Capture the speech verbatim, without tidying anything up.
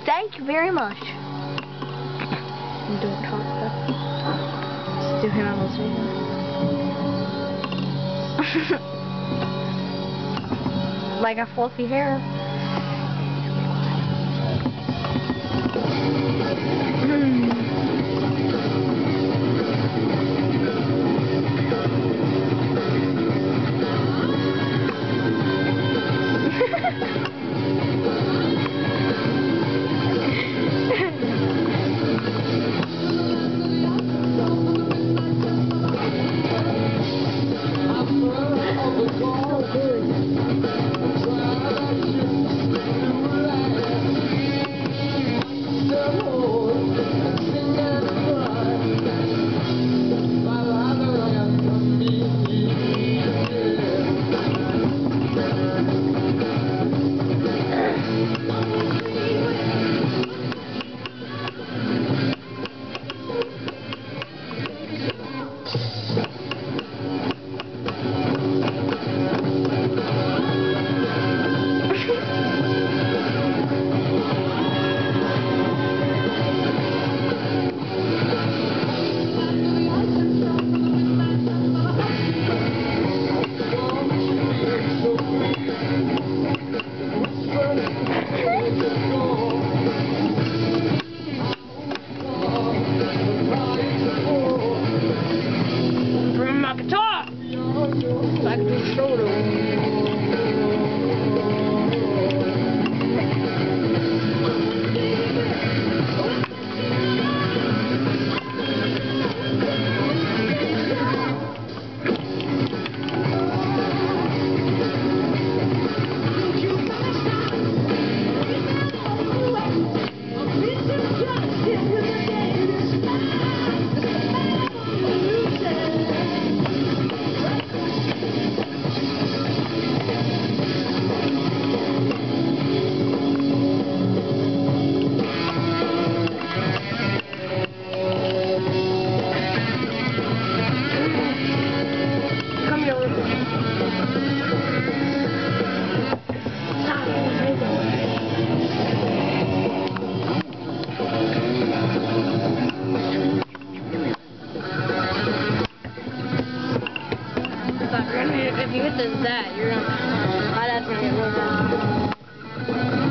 Thank you very much. Don't talk about it. Do him on those videos. Like a fluffy hair. Back to the shoulder. If you hit the that, you're gonna. My dad's gonna get real mad.